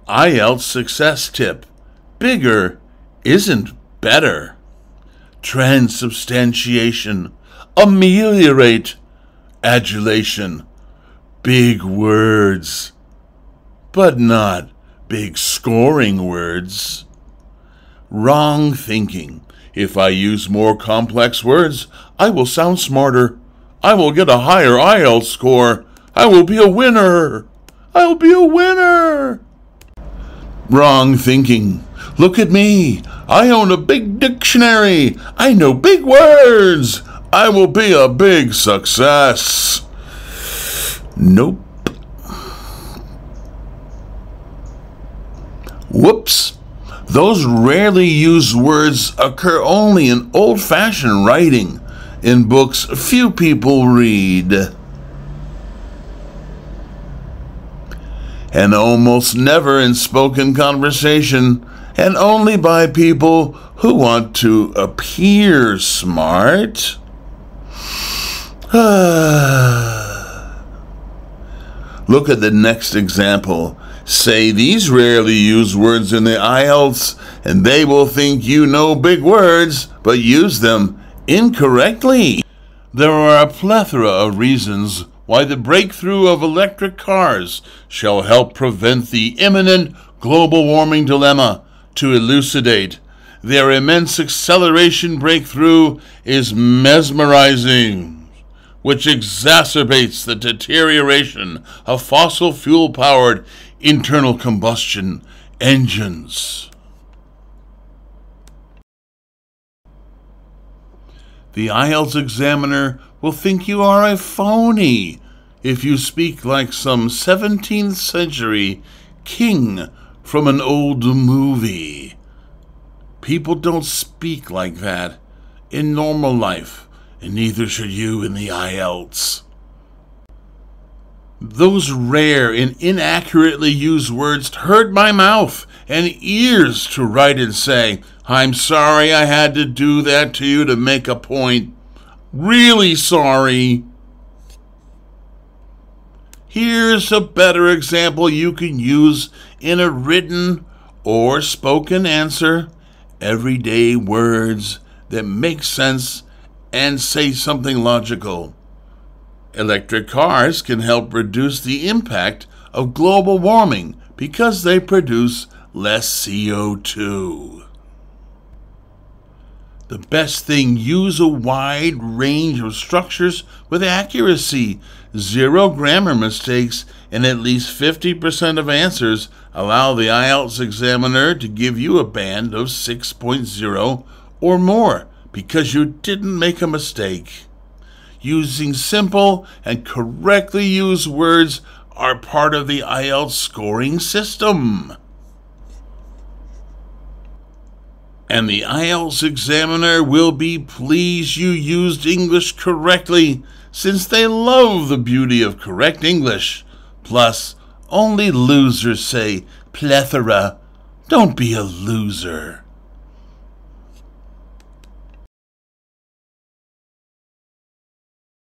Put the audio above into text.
IELTS success tip. Bigger isn't better. Transubstantiation. Ameliorate. Adulation. Big words, but not big scoring words. Wrong thinking. If I use more complex words, I will sound smarter. I will get a higher IELTS score. I will be a winner. I'll be a winner. Wrong thinking. Look at me. I own a big dictionary. I know big words. I will be a big success. Nope. Whoops. Those rarely used words occur only in old-fashioned writing, in books few people read, and almost never in spoken conversation, and only by people who want to appear smart. Look at the next example. Say these rarely used words in the IELTS, and they will think you know big words, but use them incorrectly. There are a plethora of reasons why the breakthrough of electric cars shall help prevent the imminent global warming dilemma. To elucidate, their immense acceleration breakthrough is mesmerizing, which exacerbates the deterioration of fossil fuel-powered internal combustion engines. The IELTS examiner will think you are a phony if you speak like some 17th century king from an old movie. People don't speak like that in normal life, and neither should you in the IELTS. Those rare and inaccurately used words hurt my mouth and ears to write and say, "I'm sorry I had to do that to you to make a point. Really sorry." Here's a better example you can use in a written or spoken answer. Everyday words that make sense and say something logical. Electric cars can help reduce the impact of global warming because they produce less CO2. The best thing, use a wide range of structures with accuracy. 0 grammar mistakes and at least 50% of answers allow the IELTS examiner to give you a band of 6.0 or more because you didn't make a mistake. Using simple and correctly used words are part of the IELTS scoring system. And the IELTS examiner will be pleased you used English correctly, since they love the beauty of correct English. Plus, only losers say plethora. Don't be a loser.